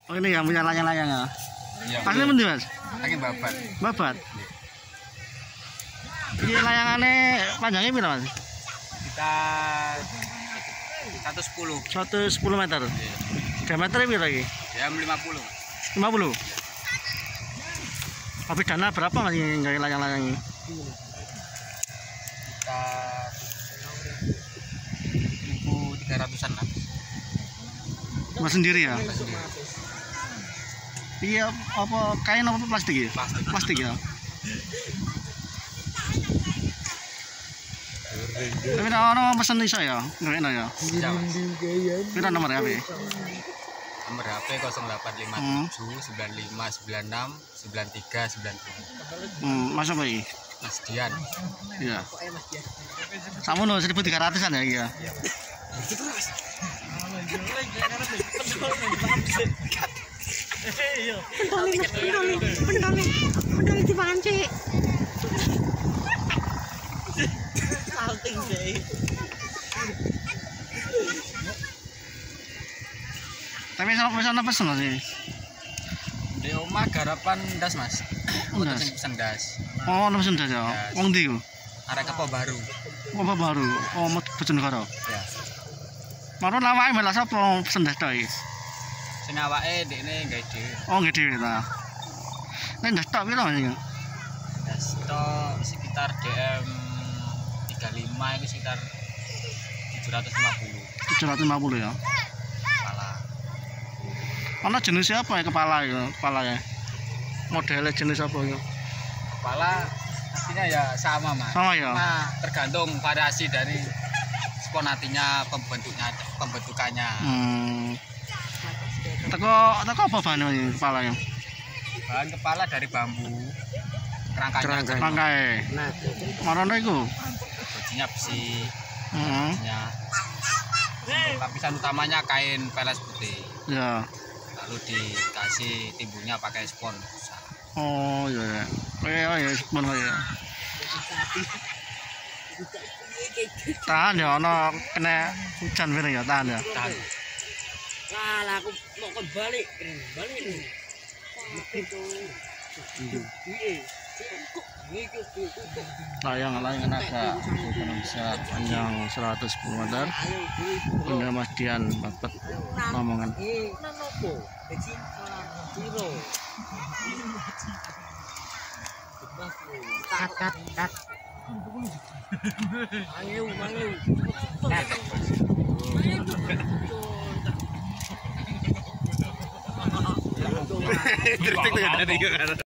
Oh ini yang punya layang-layangnya. Iya. Asli pundi Mas? Lagi babat. Babat. Iki layangannya panjangnya berapa Mas? Kita 110. 110 meter. Diameternya berapa lagi? Jam 50. 50. Habis dana berapa Mas nggak layang-layang ini? Kita 1.300-an lah. Mas sendiri ya? Kita sendiri. Iya, apa kain apa plastik ya? Plastik. Plastik ya. Tapi orang pesen iso ya, nggak enak ya. Iya, Mas. Kita nomor HP. Nomor HP 0857 95 96 93 90. Masuk apa ini? Mas Dian. Iya. Sama no 1.300-an ya iya. Pendali dipancing. Salting deh. Tapi sama pesen sih. Di omah garapan das, Mas. Das. Pesen das. Oh, pesen das ya. Wong ndi ku? Arek kepo baru. Apa baru? Oh, mau Bojonegoro. Ya. Marun awake malah sapa pesen das tok iki? Sing awake ndekne gawe dhewe. Oh, nggih dhewe ta. Nek das tok piro Mas? Das tok sekitar DM 35 itu sekitar 750. 750 ya. Kepala. Ana jenisnya apa ya kepala ya? Kepala ya. Modelnya jenis apa ya? Kepala artinya ya sama, Mas. Sama ya. Nah, tergantung variasi dari spon hatinya, pembentukannya. Teko apa bahan ini kepalanya? Bahan kepala dari bambu. Kerangkanya. Rangkai. Marana iku. Bajunya besi. Heeh. Ya. Untuk lapisan utamanya kain peles putih. Ya. Lalu dikasih timbulnya pakai spon. Oh iya. Oh iya, spon ya. Tahan ya, ana kena hujan bareng ya, tahan ya. Tahan. Lah aku mau kembali. Balik. Layang-layang naga bisa panjang 110 meter. Punya Mas Dian Babat Lamongan. Kat. Mangiu. Kat.